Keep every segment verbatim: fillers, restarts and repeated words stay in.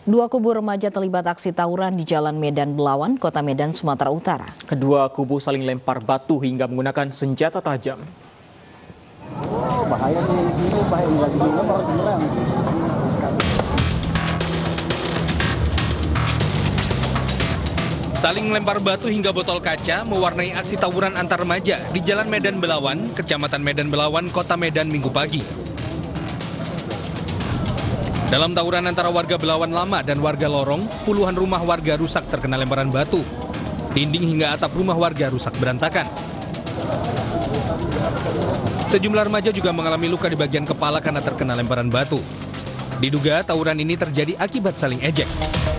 Dua kubu remaja terlibat aksi tawuran di Jalan Medan Belawan, Kota Medan, Sumatera Utara. Kedua kubu saling lempar batu hingga menggunakan senjata tajam. Oh, bahaya nih, ini bahaya lagi lempar beneran. Saling melempar batu hingga botol kaca mewarnai aksi tawuran antar remaja di Jalan Medan Belawan, Kecamatan Medan Belawan, Kota Medan, Minggu pagi. Dalam tawuran antara warga Belawan Lama dan warga Lorong, puluhan rumah warga rusak terkena lemparan batu. Dinding hingga atap rumah warga rusak berantakan. Sejumlah remaja juga mengalami luka di bagian kepala karena terkena lemparan batu. Diduga tawuran ini terjadi akibat saling ejek.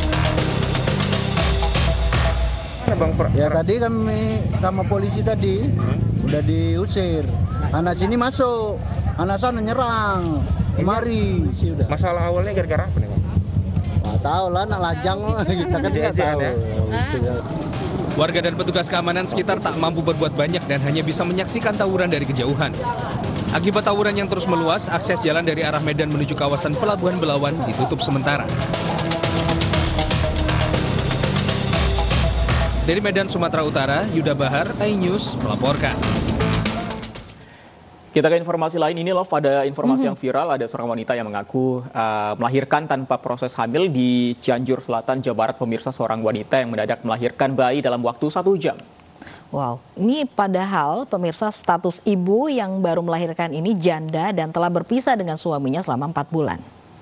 Ya tadi kami sama polisi tadi hmm? udah diusir. Anak sini masuk, anak sana nyerang. Kemari sih udah. Masalah awalnya gara-gara apa nih, Bang? Nggak tahu lah, anak lajang lah, kita kan nggak tahu. Ya? Warga dan petugas keamanan sekitar tak mampu berbuat banyak dan hanya bisa menyaksikan tawuran dari kejauhan. Akibat tawuran yang terus meluas, akses jalan dari arah Medan menuju kawasan Pelabuhan Belawan ditutup sementara. Dari Medan, Sumatera Utara, Yuda Bahar, iNews melaporkan. Kita ke informasi lain, ini loh ada informasi Mm-hmm. yang viral, ada seorang wanita yang mengaku uh, melahirkan tanpa proses hamil di Cianjur Selatan, Jawa Barat. Pemirsa, seorang wanita yang mendadak melahirkan bayi dalam waktu satu jam. Wow, ini padahal pemirsa status ibu yang baru melahirkan ini janda dan telah berpisah dengan suaminya selama empat bulan.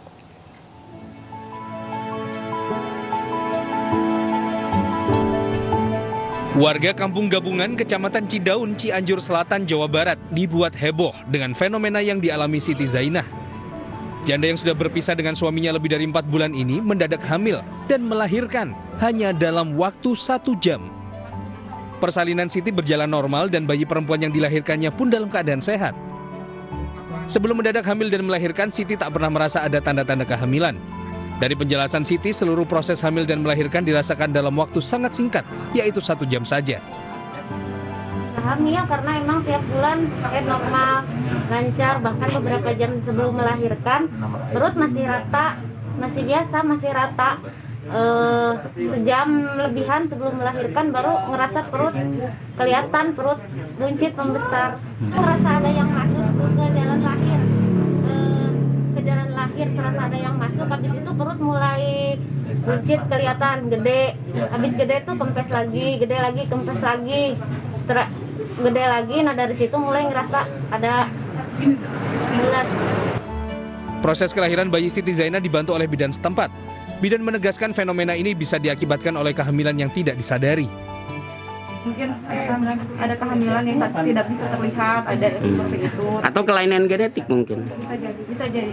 Warga Kampung Gabungan, Kecamatan Cidaun, Cianjur Selatan, Jawa Barat dibuat heboh dengan fenomena yang dialami Siti Zainah. Janda yang sudah berpisah dengan suaminya lebih dari empat bulan ini mendadak hamil dan melahirkan hanya dalam waktu satu jam. Persalinan Siti berjalan normal dan bayi perempuan yang dilahirkannya pun dalam keadaan sehat. Sebelum mendadak hamil dan melahirkan, Siti tak pernah merasa ada tanda-tanda kehamilan. Dari penjelasan Siti, seluruh proses hamil dan melahirkan dirasakan dalam waktu sangat singkat, yaitu satu jam saja. Hamil karena emang tiap bulan pakai normal, lancar, bahkan beberapa jam sebelum melahirkan, perut masih rata, masih biasa, masih rata. E, sejam lebihan sebelum melahirkan baru ngerasa perut kelihatan, perut buncit membesar. Ngerasa ada yang masuk ke jalan lahir. Jalan lahir serasa ada yang masuk, habis itu perut mulai buncit, kelihatan gede, habis gede tuh kempes lagi, gede lagi, kempes lagi, Ter gede lagi. Nah dari situ mulai ngerasa ada bulat. Proses kelahiran bayi Siti Zainah dibantu oleh bidan setempat. Bidan menegaskan fenomena ini bisa diakibatkan oleh kehamilan yang tidak disadari. Mungkin ada kehamilan yang tidak bisa terlihat, ada seperti itu. Atau kelainan genetik mungkin. Bisa jadi, bisa jadi.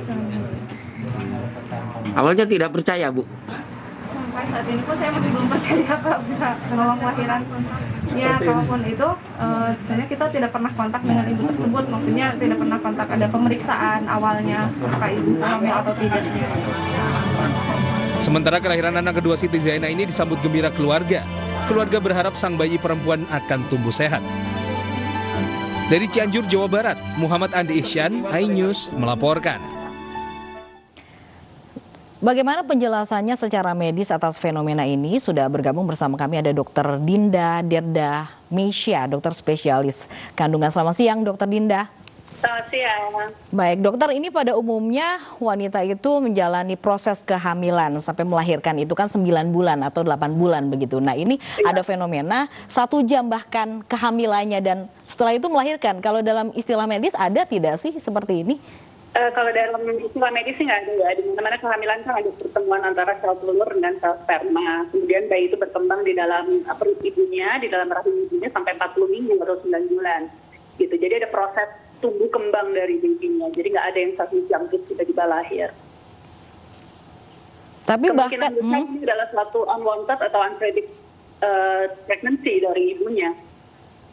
Awalnya tidak percaya, Bu. Sampai saat ini pun saya masih belum percaya Pak bisa penolong kelahiran. Ya, kalaupun itu, uh, sebenarnya kita tidak pernah kontak dengan ibu tersebut. Maksudnya tidak pernah kontak, ada pemeriksaan awalnya apakah ibu hamil atau tidaknya. Sementara kelahiran anak kedua Siti Zainah ini disambut gembira keluarga. Keluarga berharap sang bayi perempuan akan tumbuh sehat. Dari Cianjur, Jawa Barat, Muhammad Andi Ihsan, iNews melaporkan. Bagaimana penjelasannya secara medis atas fenomena ini? Sudah bergabung bersama kami ada Dokter Dinda Dirda Meisya, dokter spesialis kandungan. Selamat siang, Dokter Dinda. Selamat siang. Baik, dokter, ini pada umumnya wanita itu menjalani proses kehamilan sampai melahirkan itu kan sembilan bulan atau delapan bulan begitu. Nah ini ya. Ada fenomena satu jam bahkan kehamilannya dan setelah itu melahirkan. Kalau dalam istilah medis ada tidak sih seperti ini? Uh, kalau dalam istilah medis sih nggak ada, ya. Di mana kehamilan kan ada pertemuan antara sel telur dengan sel sperma. Kemudian bayi itu berkembang di dalam perut ibunya, di dalam rahim ibunya sampai empat puluh minggu atau sembilan bulan. Gitu. Jadi ada proses tumbuh kembang dari bayinya. Jadi nggak ada yang satu jam tiba-tiba lahir. Tapi kemungkinan bahkan besar hmm. ini adalah suatu unwanted atau unpredict uh, pregnancy dari ibunya.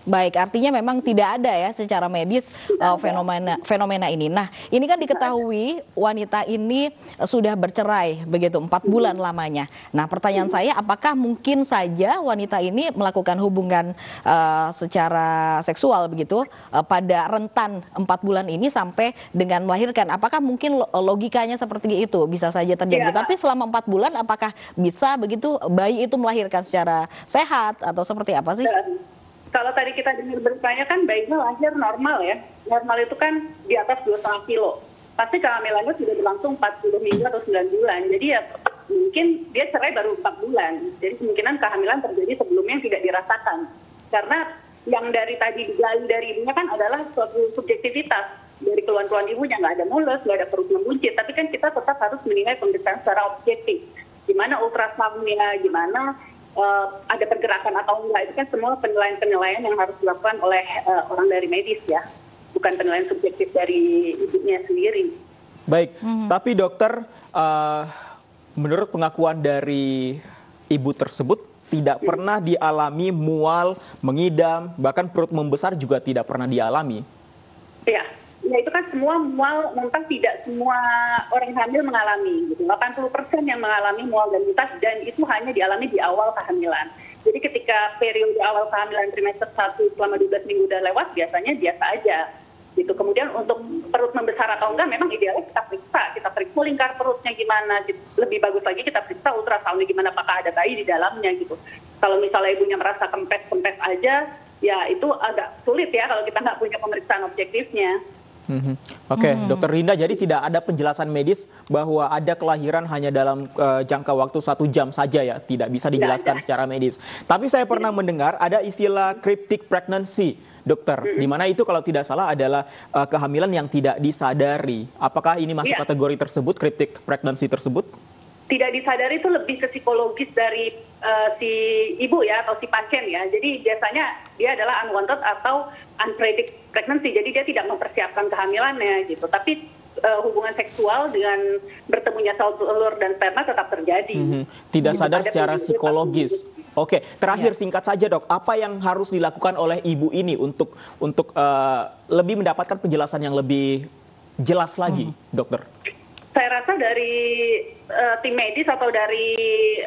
Baik, artinya memang tidak ada ya secara medis uh, fenomena fenomena ini. Nah, ini kan diketahui wanita ini sudah bercerai begitu empat bulan lamanya. Nah, pertanyaan saya, apakah mungkin saja wanita ini melakukan hubungan uh, secara seksual begitu uh, pada rentan empat bulan ini sampai dengan melahirkan? Apakah mungkin logikanya seperti itu bisa saja terjadi? Ya. Tapi selama empat bulan, apakah bisa begitu bayi itu melahirkan secara sehat atau seperti apa sih? Dan kalau tadi kita dengar beritanya kan bayinya lahir normal ya. Normal itu kan di atas dua koma lima kilo. Pasti kehamilannya sudah berlangsung empat puluh minggu atau sembilan bulan. Jadi ya mungkin dia cerai baru empat bulan. Jadi kemungkinan kehamilan terjadi sebelumnya yang tidak dirasakan. Karena yang dari tadi digali dari ibunya kan adalah suatu subjektivitas. Dari keluhan-keluhan ibunya nggak ada mules, nggak ada perut membuncit. Tapi kan kita tetap harus menilai pemeriksaan secara objektif. Gimana ultrasoundnya, gimana Uh, ada pergerakan atau enggak, itu kan semua penilaian-penilaian yang harus dilakukan oleh uh, orang dari medis ya, bukan penilaian subjektif dari ibunya sendiri. Baik, hmm. tapi dokter, uh, menurut pengakuan dari ibu tersebut tidak hmm. pernah dialami mual, mengidam, bahkan perut membesar juga tidak pernah dialami. Iya. Ya itu kan semua mual, muntah tidak semua orang hamil mengalami. Gitu. delapan puluh persen yang mengalami mual dan muntah dan itu hanya dialami di awal kehamilan. Jadi ketika periode awal kehamilan trimester satu selama dua belas minggu udah lewat, biasanya biasa aja. Gitu. Kemudian untuk perut membesar atau enggak, memang idealnya kita periksa. Kita periksa lingkar perutnya gimana. Gitu. Lebih bagus lagi kita periksa ultrasoundnya gimana, apakah ada bayi di dalamnya. Gitu. Kalau misalnya ibunya merasa kempes-kempes aja, ya itu agak sulit ya kalau kita nggak punya pemeriksaan objektifnya. Hmm. Oke, okay. hmm. Dokter Rinda, jadi tidak ada penjelasan medis bahwa ada kelahiran hanya dalam uh, jangka waktu satu jam saja ya, tidak bisa dijelaskan secara medis. Tapi saya pernah mendengar ada istilah cryptic pregnancy, dokter, hmm. di mana itu kalau tidak salah adalah uh, kehamilan yang tidak disadari. Apakah ini masuk ya. kategori tersebut, cryptic pregnancy tersebut? Tidak disadari itu lebih ke psikologis dari uh, si ibu ya atau si pasien ya. Jadi biasanya dia adalah unwanted atau unpredict pregnancy. Jadi dia tidak mempersiapkan kehamilannya gitu. Tapi uh, hubungan seksual dengan bertemunya sel telur dan sperma tetap terjadi. Mm-hmm. Tidak gitu, sadar secara psikologis. Oke, terakhir ya. singkat saja dok, apa yang harus dilakukan oleh ibu ini untuk untuk uh, lebih mendapatkan penjelasan yang lebih jelas lagi, hmm. dokter? Saya rasa dari uh, tim medis atau dari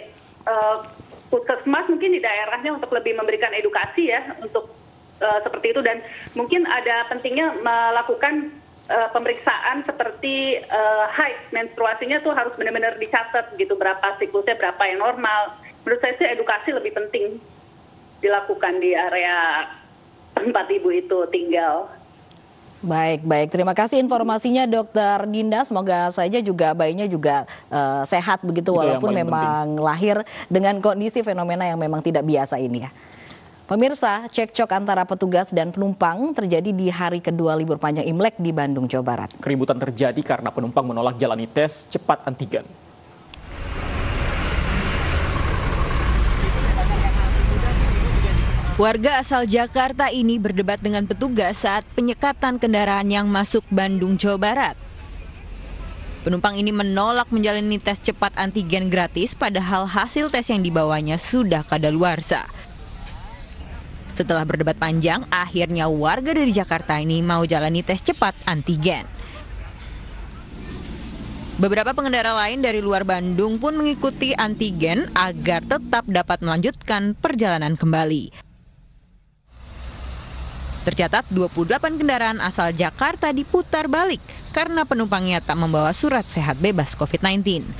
uh, puskesmas mungkin di daerahnya untuk lebih memberikan edukasi ya untuk uh, seperti itu, dan mungkin ada pentingnya melakukan uh, pemeriksaan seperti uh, haid, menstruasinya tuh harus benar-benar dicatat gitu, berapa siklusnya, berapa yang normal. Menurut saya sih edukasi lebih penting dilakukan di area tempat ibu itu tinggal. Baik, baik. Terima kasih informasinya Dokter Dinda. Semoga saja juga bayinya juga uh, sehat begitu, itu walaupun memang penting. Lahir dengan kondisi fenomena yang memang tidak biasa ini ya. Pemirsa, cekcok antara petugas dan penumpang terjadi di hari kedua libur panjang Imlek di Bandung, Jawa Barat. Keributan terjadi karena penumpang menolak jalani tes cepat antigen. Warga asal Jakarta ini berdebat dengan petugas saat penyekatan kendaraan yang masuk Bandung, Jawa Barat. Penumpang ini menolak menjalani tes cepat antigen gratis padahal hasil tes yang dibawanya sudah kadaluarsa. Setelah berdebat panjang, akhirnya warga dari Jakarta ini mau jalani tes cepat antigen. Beberapa pengendara lain dari luar Bandung pun mengikuti antigen agar tetap dapat melanjutkan perjalanan kembali. Tercatat dua puluh delapan kendaraan asal Jakarta diputar balik karena penumpangnya tak membawa surat sehat bebas covid sembilan belas.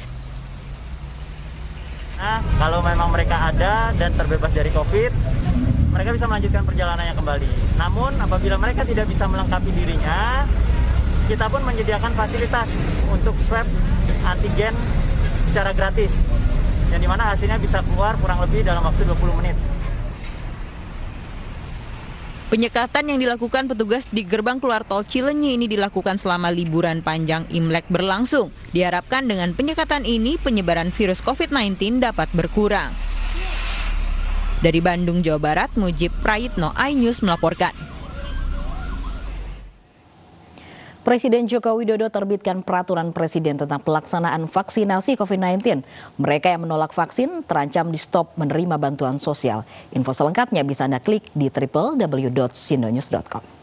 Nah, kalau memang mereka ada dan terbebas dari COVID, mereka bisa melanjutkan perjalanannya kembali. Namun apabila mereka tidak bisa melengkapi dirinya, kita pun menyediakan fasilitas untuk swab antigen secara gratis, yang dimana hasilnya bisa keluar kurang lebih dalam waktu dua puluh menit. Penyekatan yang dilakukan petugas di gerbang keluar tol Cileunyi ini dilakukan selama liburan panjang Imlek berlangsung. Diharapkan dengan penyekatan ini penyebaran virus covid sembilan belas dapat berkurang. Dari Bandung, Jawa Barat, Mujib Prayitno, iNews melaporkan. Presiden Joko Widodo terbitkan peraturan presiden tentang pelaksanaan vaksinasi covid sembilan belas. Mereka yang menolak vaksin terancam di stop menerima bantuan sosial. Info selengkapnya bisa Anda klik di w w w titik sindonews titik com.